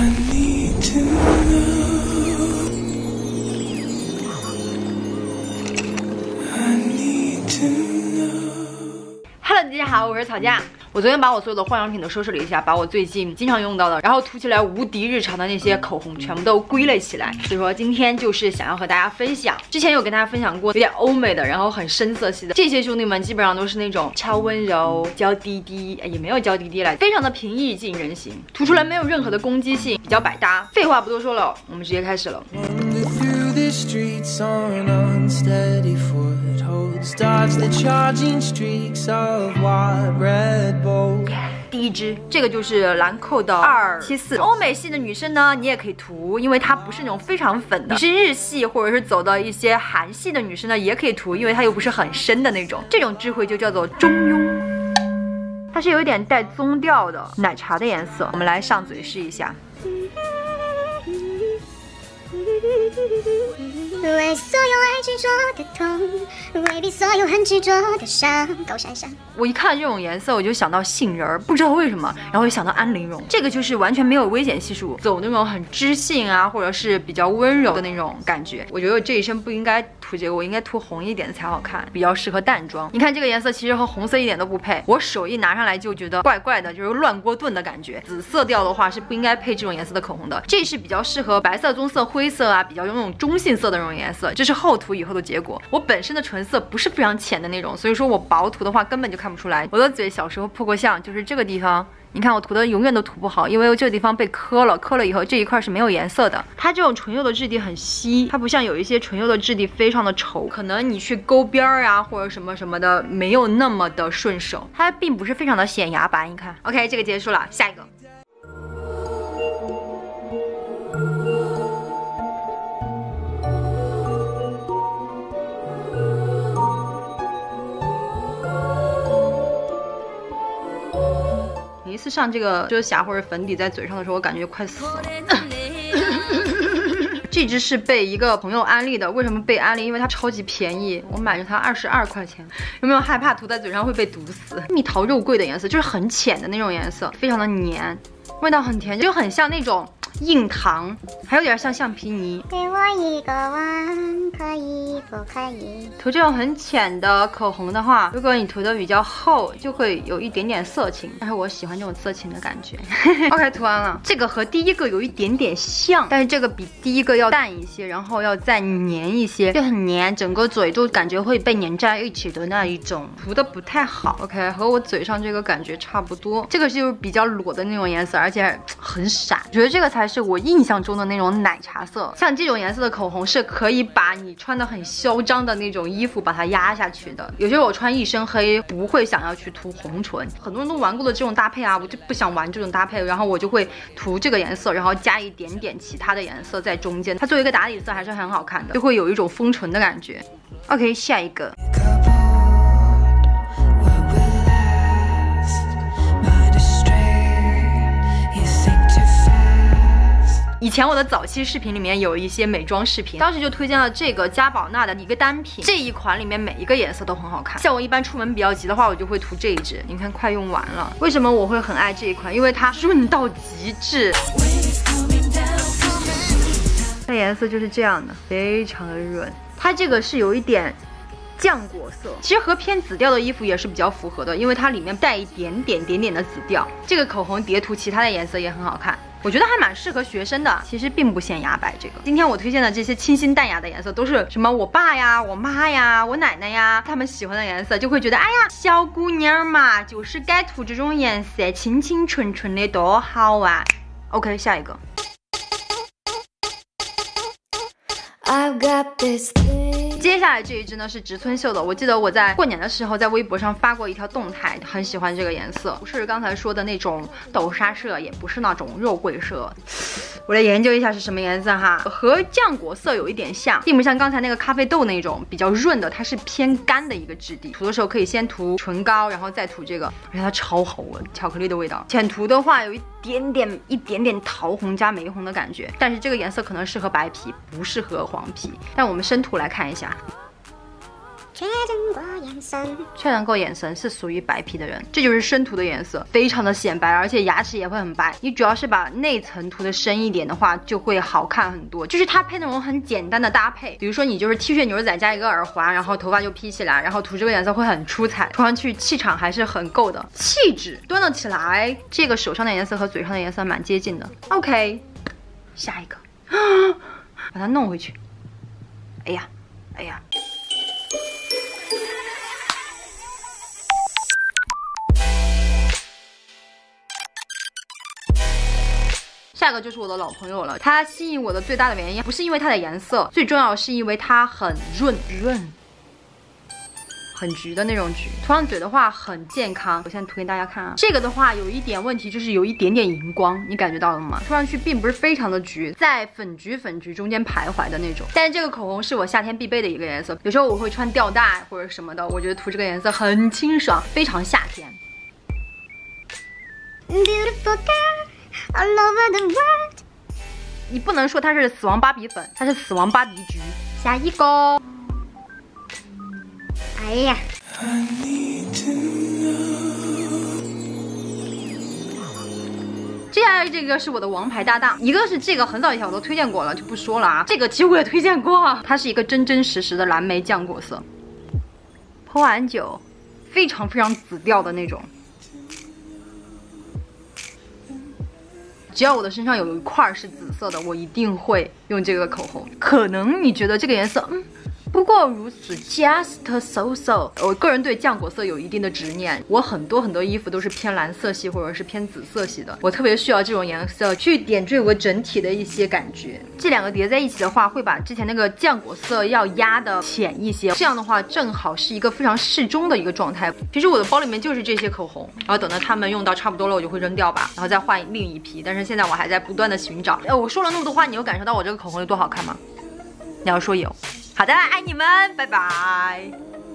Hello， 大家好，我是草架。我昨天把我所有的化妆品都收拾了一下，把我最近经常用到的，然后涂起来无敌日常的那些口红全部都归类起来。所以说今天就是想要和大家分享，之前有跟大家分享过有点欧美的，然后很深色系的，这些兄弟们基本上都是那种超温柔、娇滴滴，也没有娇滴滴来，非常的平易近人型，涂出来没有任何的攻击性，比较百搭。废话不多说了，我们直接开始了。第一支，这个就是兰蔻的274。欧美系的女生呢，你也可以涂，因为它不是那种非常粉的。你是日系或者是走到一些韩系的女生呢，也可以涂，因为它又不是很深的那种。这种智慧就叫做中庸。它是有一点带棕调的奶茶的颜色，我们来上嘴试一下。为所有爱执着的痛，为比所有恨执着的伤。高闪闪，我一看这种颜色，我就想到杏仁儿，不知道为什么，然后又想到安陵容。这个就是完全没有危险系数，走那种很知性啊，或者是比较温柔的那种感觉。我觉得我这一身不应该涂这个，我应该涂红一点的才好看，比较适合淡妆。你看这个颜色其实和红色一点都不配，我手一拿上来就觉得怪怪的，就是乱锅炖的感觉。紫色调的话是不应该配这种颜色的口红的，这是比较适合白色、棕色、灰色啊，比较有那种中性色的那种颜色。这是后涂以后的结果。我本身的唇色不是非常浅的那种，所以说我薄涂的话根本就看不出来。我的嘴小时候破过相，就是这个地方。你看我涂的永远都涂不好，因为这个地方被磕了，磕了以后这一块是没有颜色的。它这种唇釉的质地很稀，它不像有一些唇釉的质地非常的稠，可能你去勾边儿啊或者什么什么的没有那么的顺手，它并不是非常的显牙白。你看 ，OK， 这个结束了，下一个。每一次上这个遮瑕或者粉底在嘴上的时候，我感觉快死了。这支是被一个朋友安利的，为什么被安利？因为它超级便宜，我买着它22块钱。有没有害怕涂在嘴上会被毒死？蜜桃肉桂的颜色，就是很浅的那种颜色，非常的黏，味道很甜，就很像那种硬糖，还有点像橡皮泥。给我一个吻，可以不可以？涂这种很浅的口红的话，如果你涂的比较厚，就会有一点点色情，但是我喜欢这种色情的感觉。OK， 涂完了。这个和第一个有一点点像，但是这个比第一个要淡一些，然后要再黏一些，就很黏，整个嘴都感觉会被粘在一起的那一种，涂的不太好。OK， 和我嘴上这个感觉差不多。这个就是比较裸的那种颜色，而且很闪，觉得这个才是我印象中的那种奶茶色。像这种颜色的口红是可以把你穿的很嚣张的那种衣服把它压下去的。有时候我穿一身黑不会想要去涂红唇，很多人都玩过的这种搭配啊，我就不想玩这种搭配，然后我就会涂这个颜色，然后加一点点其他的颜色在中间，它作为一个打底色还是很好看的，就会有一种丰唇的感觉。OK， 下一个。以前我的早期视频里面有一些美妆视频，当时就推荐了这个嘉宝娜的一个单品，这一款里面每一个颜色都很好看。像我一般出门比较急的话，我就会涂这一支。你看快用完了，为什么我会很爱这一款？因为它润到极致。它颜色就是这样的，非常的润。它这个是有一点浆果色，其实和偏紫调的衣服也是比较符合的，因为它里面带一点点的紫调。这个口红叠涂其他的颜色也很好看。我觉得还蛮适合学生的，其实并不显牙白。这个今天我推荐的这些清新淡雅的颜色，都是什么我爸呀、我妈呀、我奶奶呀他们喜欢的颜色，就会觉得哎呀，小姑娘嘛，就是该涂这种颜色，清清纯纯的多好啊。OK， 下一个。I've got this thing。接下来这一支呢是植村秀的，我记得我在过年的时候在微博上发过一条动态，很喜欢这个颜色，不是刚才说的那种豆沙色，也不是那种肉桂色。我来研究一下是什么颜色哈，和浆果色有一点像，并不像刚才那个咖啡豆那种比较润的，它是偏干的一个质地。涂的时候可以先涂唇膏，然后再涂这个，而且它超好闻，巧克力的味道。浅涂的话有一点点桃红加玫红的感觉，但是这个颜色可能适合白皮，不适合黄皮。但我们深涂来看一下。 确认过眼神， 确认过眼神是属于白皮的人，这就是深涂的颜色，非常的显白，而且牙齿也会很白。你主要是把内层涂的深一点的话，就会好看很多。就是它配那种很简单的搭配，比如说你就是 T 恤牛仔加一个耳环，然后头发就披起来，然后涂这个颜色会很出彩，涂上去气场还是很够的，气质端得起来。这个手上的颜色和嘴上的颜色蛮接近的。OK， 下一个，把它弄回去。哎呀，哎呀。下个就是我的老朋友了，它吸引我的最大的原因不是因为它的颜色，最重要是因为它很润，很橘的那种橘。涂上嘴的话很健康，我现在涂给大家看啊。这个的话有一点问题，就是有一点点荧光，你感觉到了吗？涂上去并不是非常的橘，在粉橘中间徘徊的那种。但是这个口红是我夏天必备的一个颜色，有时候我会穿吊带或者什么的，我觉得涂这个颜色很清爽，非常夏天。 Beautiful girl all over the world。 你不能说它是死亡芭比粉，它是死亡芭比橘。下一个。 哎呀， 接下来这个是我的王牌搭档，一个是这个很早以前我都推荐过了，就不说了啊。这个其实我也推荐过，它是一个真真实实的蓝莓酱果色，泼完酒，非常紫调的那种。只要我的身上有一块是紫色的，我一定会用这个口红。可能你觉得这个颜色，不过如此 ，just so。我个人对酱果色有一定的执念，我很多衣服都是偏蓝色系或者是偏紫色系的，我特别需要这种颜色去点缀我整体的一些感觉。这两个叠在一起的话，会把之前那个酱果色要压的浅一些，这样的话正好是一个非常适中的一个状态。其实我的包里面就是这些口红，然后等到它们用到差不多了，我就会扔掉吧，然后再换另一批。但是现在我还在不断的寻找。我说了那么多话，你有感受到我这个口红有多好看吗？你要说有。好的，爱你们，拜拜。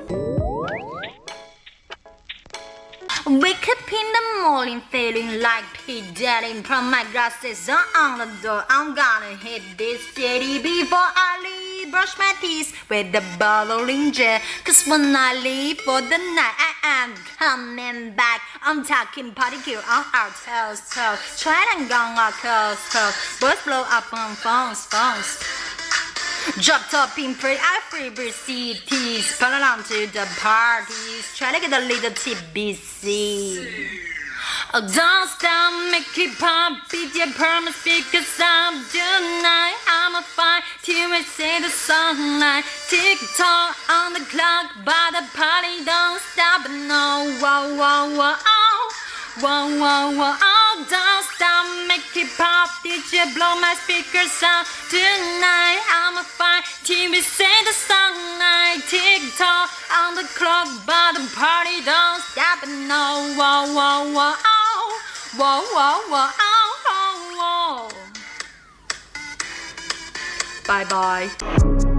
Wake up in the morning feeling like P. Diddy. Put my glasses on the door. I'm gonna hit this city before I leave. Brush my teeth with the bottling gel. Cause when I leave for the night, I am coming back. I'm talking party kill on our toes. Trying to go on coast. Boys blow up on phones. Drop top in free, I free cities. Put along to the parties. Try to get a little TBC. Oh, don't stop, make it pop. Beat your permit speakers up tonight. I'm a fine till we see the sunlight. Tick tock on the clock, but the party don't stop. No, whoa, whoa, whoa, oh. Whoa, whoa, whoa, oh, don't stop, make it pop. Did you blow my speakers out tonight? I'm a fine till we see the sunlight. Tick tock on the clock, but the party don't stop. No, whoa, whoa, whoa, oh. Whoa, whoa, whoa, oh, oh, whoa. Bye bye.